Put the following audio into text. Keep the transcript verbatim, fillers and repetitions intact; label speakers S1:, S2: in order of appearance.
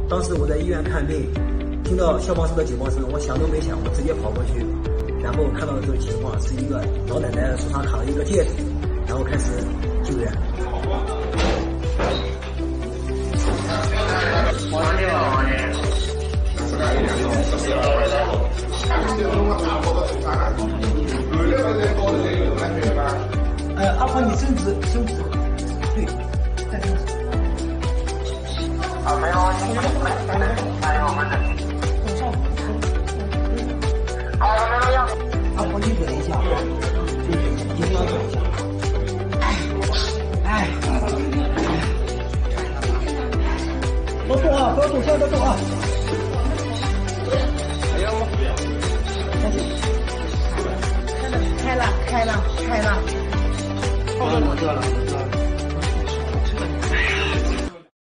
S1: 当时我在医院看病，听到消防车的警报声，我想都没想，我直接跑过去，然后看到的这个情况是一个老奶奶手上卡了一个戒指，然后开始救援。哎，阿婆，你伸直，伸直，对，再伸直。啊，没有，没有，没有，没有，没有。好了，没有呀。阿婆，你忍一下，你要忍一下。哎，不要动啊，不要动，现在不要动啊。还有吗？开了，开了，开了。后面我这了。